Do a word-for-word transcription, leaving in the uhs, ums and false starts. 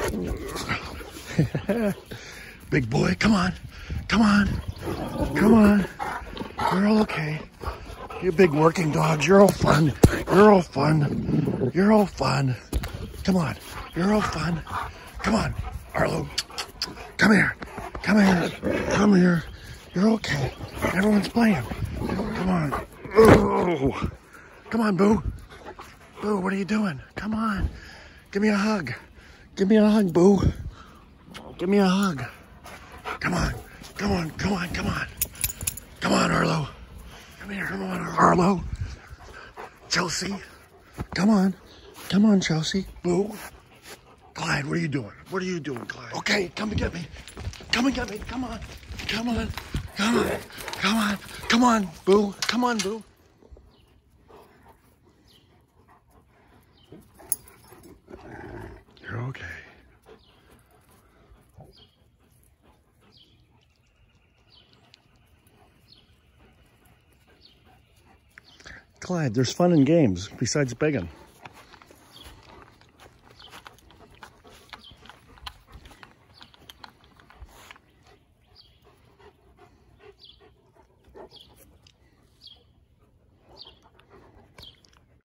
Big boy, come on. Come on. Come on. You're all okay. You big working dogs. You're all fun. You're all fun. You're all fun. Come on. You're all fun. Come on. Arlo. Come here. Come here. Come here. You're okay. Everyone's playing. Come on. Oh. Come on, Boo. Boo, what are you doing? Come on. Give me a hug. Give me a hug, Boo. Give me a hug. Come on. Come on. Come on. Come on. Come on, Arlo. Come here. Come on, Arlo. Chelsea. Come on. Come on, Chelsea. Boo. Clyde, what are you doing? What are you doing, Clyde? Okay, come and get me. Come and get me. Come on. Come on. Come on. Come on. Come on, Boo. Come on, Boo. You're okay. Clyde, there's fun in games besides begging.